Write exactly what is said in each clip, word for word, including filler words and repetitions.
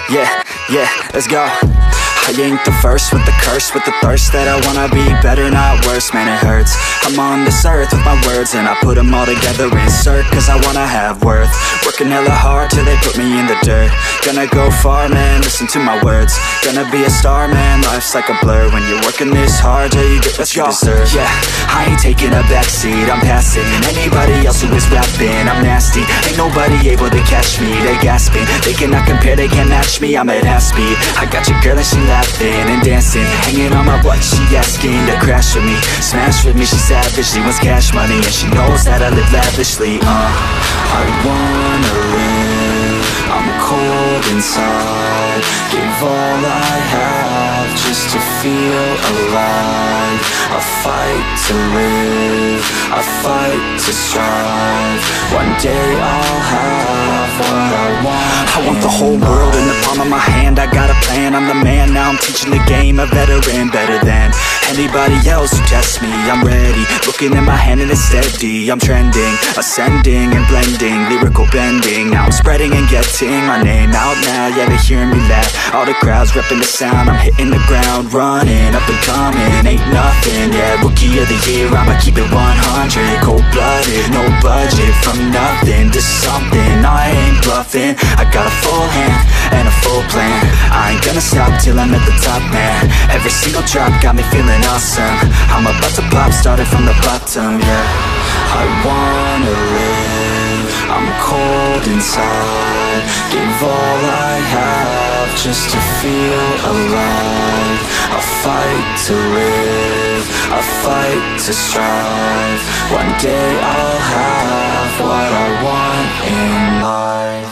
Yeah, yeah, let's go. I ain't the first with the curse, with the thirst that I wanna be better, not worse, man it hurts. I'm on this earth with my words and I put them all together, insert, cause I wanna have worth. Working hella hard till they put me in the dirt. Gonna go far, man, listen to my words. Gonna be a star, man, life's like a blur. When you're working this hard, yeah, you get what you deserve. Yeah, I ain't taking a backseat, I'm passing anybody else who is rapping. I'm nasty, ain't nobody able to catch me. They gasping, they cannot compare, they can't match me. I'm at half speed, I got your girl and she laughing and dancing, hanging on my butt, she asking to crash with me, smash with me, she savage, she wants cash money, and she knows that I live lavishly. uh, I wanna live, I'm cold inside, give all I have just to feel alive. I fight to live, I fight to strive, one day I'll have what I want. I want the whole world in the palm of my hand, I got a plan, I'm the man, now I'm teaching the game, a veteran, better than anybody else who tests me. I'm ready, looking at my hand and it's steady, I'm trending, ascending and blending, lyrical bending, now I'm spreading and getting my name out now, yeah they hearing me laugh, all the crowds repping the sound, I'm hitting the ground running, up and coming, ain't nothing, yeah, rookie of the year, I'ma keep it one hundred, cold-blooded, no budget, from nothing to something, I ain't bluffing, I got a full hand and a full plan, I ain't gonna stop till I'm at the top, man, every single drop got me feeling awesome, I'm about to pop, started from the bottom, yeah, I wanna live, I'm cold inside, give all I have just to feel alive, I fight to live, I fight to strive, one day I'll have what I want in life.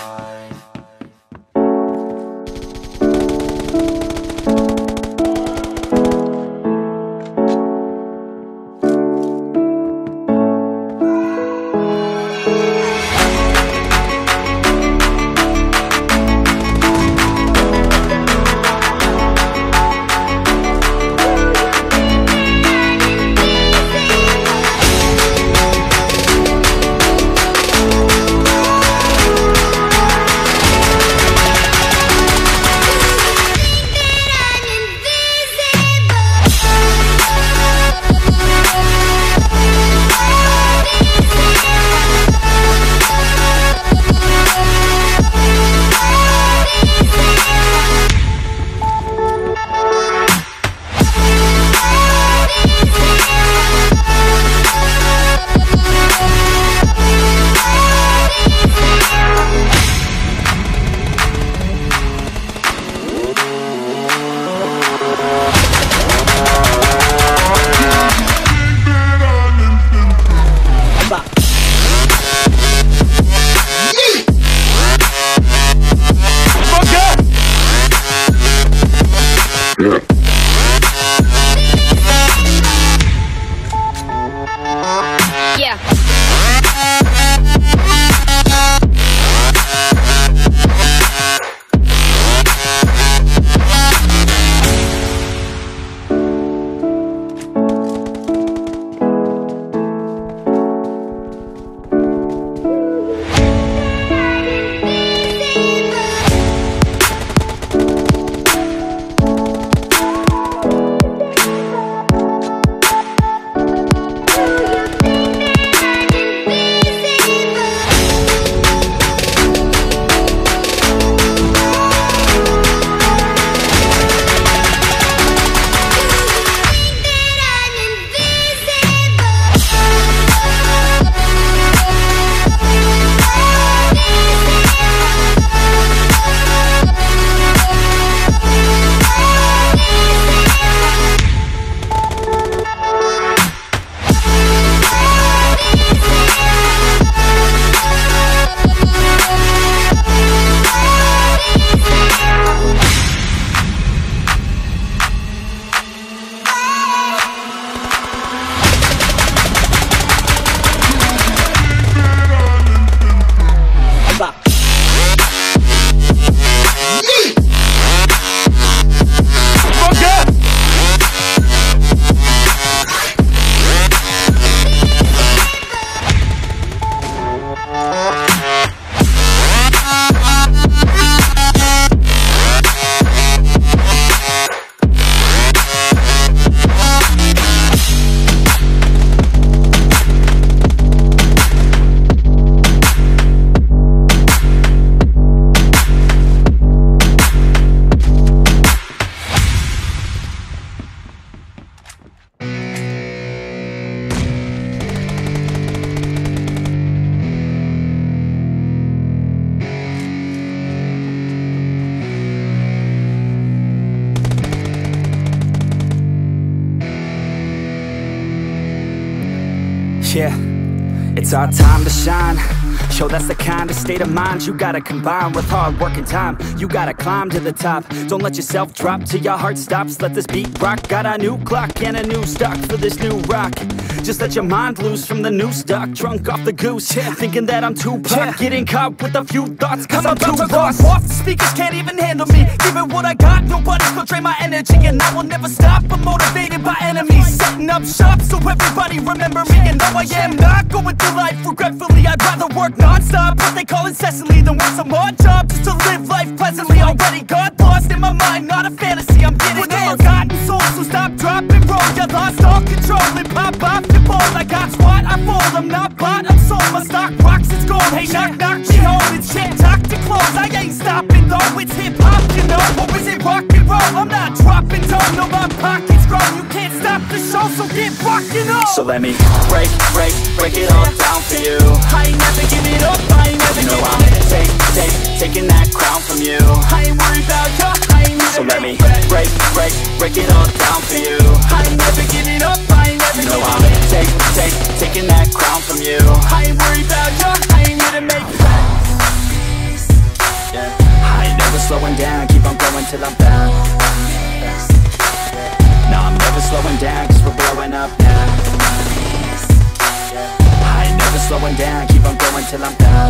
Yeah, it's our time to shine. Yo, that's the kind of state of mind you gotta combine with hard work and time. You gotta climb to the top. Don't let yourself drop till your heart stops. Let this beat rock. Got a new clock and a new stock for this new rock. Just let your mind loose from the new stock. Drunk off the goose, yeah. Thinking that I'm too pop, yeah. Getting caught with a few thoughts, cause I'm, I'm too lost. Off, the speakers can't even handle me. Give it what I got, nobody's gonna drain my energy. And I will never stop, I'm motivated by enemies. Setting up shop so everybody remember me. And no, I am not going through life regretfully. I'd rather work non-stop, what they call incessantly, than work some odd job just to live life pleasantly. Already got lost in my mind, not a fantasy, I'm getting with all forgotten souls, so stop, drop, and roll. You lost all control and pop off your ball. I got squat, I fall, I'm not bought, I'm sold. My stock rocks, it's gold. Hey, knock, knock, she home, it's shit, talk to close. I ain't stopping though, it's hip-hop, you know. Or is it rock and roll? I'm not dropping tone, no, my pocket's grown. You can't stop the show, so get rockin' on. So let me break, break, break it all down for you. I ain't never give it up, I ain't never, you know I'm take, take, taking that crown from you. I ain't worried about you, I ain't never. So let me break, break, break it all down for you. I ain't never give it up, I ain't never, you know I'm take, take, taking that crown from you. I ain't worried about you, I ain't here to make friends. Yeah, I ain't never slowing down, keep on going till I'm down. No, I'm never slowing down, cause we're blowing up now. I ain't never slowing down, keep on going till I'm down.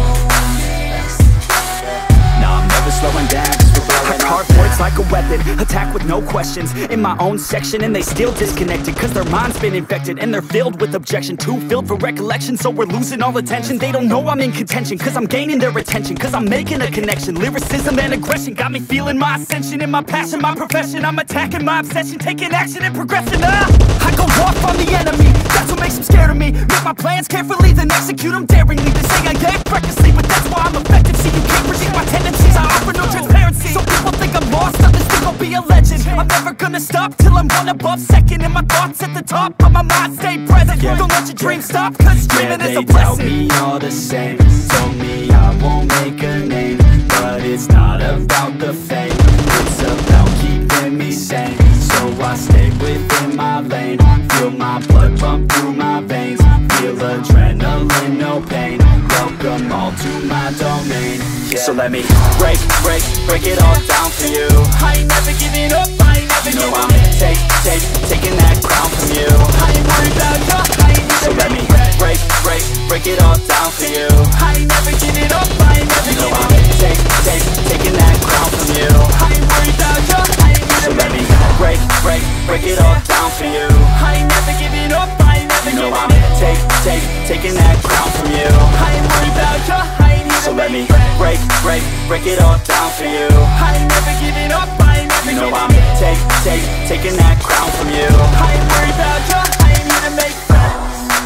No, I'm never slowing down, cause we're blowing up. Hard words like a weapon, attack with no questions. In my own section and they still disconnected, cause their mind's been infected and they're filled with objection. Too filled for recollection, so we're losing all attention. They don't know I'm in contention, cause I'm gaining their attention. Cause I'm making a connection, lyricism and aggression got me feeling my ascension. In my passion, my profession, I'm attacking my obsession. Taking action and progressing, ah! I go off on the enemy, that's what makes them scared of me. Make my plans carefully, then execute them daringly. They say I act recklessly, but that's why I'm effective. See, you can't predict my tendencies, I offer no transparency. So people think I'm lost, others think I'll be a legend. I'm never gonna stop till I'm one above second. And my thoughts at the top, but my mind stay present. Yeah. Don't let your dreams stop, cause dreaming yeah, is a blessing. They tell me all the same, told me I won't make a name. But it's not about the fame, it's about keeping me sane. So I stay within my lane, feel my blood pump through my veins. Feel adrenaline, no pain, welcome all to my domain. Yeah. So let me break, break, break it all down for you. I ain't never giving up, I ain't never, you know I'm take, take, taking that crown from you. I ain't worried about you, I ain't never. So let me break, break, break it all down for you. I ain't never giving up, I ain't never, you know I'm take, take, taking that crown from you. I ain't worried about you, I ain't never. So let me break, break, break it all down for you. I ain't never giving up, I ain't never, you know I'm take, take, taking that crown from you. I ain't worried about you, I ain't never. So let me break, break, break it all down for you. I ain't never giving up, I ain't never, you know I'm take, take, taking that crown from you. I ain't worried about you, I ain't here to make friends.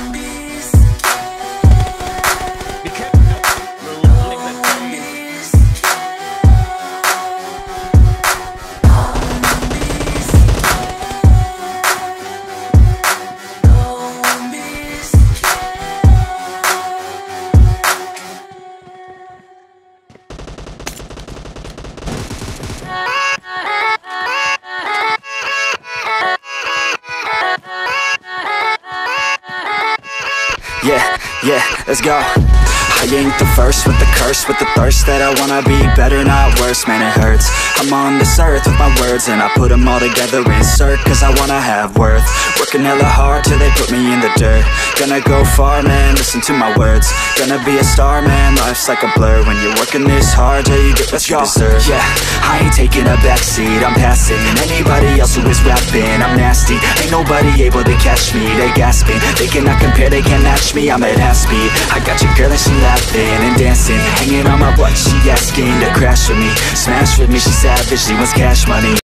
Yeah, yeah, let's go. I ain't the first with the curse, with the thirst that I wanna be better, not worse, man it hurts. I'm on this earth with my words and I put them all together, insert, cause I wanna have worth. Working hella hard till they put me in the dirt. Gonna go far, man, listen to my words. Gonna be a star, man, life's like a blur. When you're working this hard till you get what you deserve. Yeah, I ain't taking a backseat, I'm passing anybody else who is rapping. I'm nasty, ain't nobody able to catch me. They gasping, they cannot compare, they can't match me. I'm at half speed, I got your girl and she laughing and dancing, hanging on my butt, she asking to crash with me, smash with me, she savage, she wants cash money.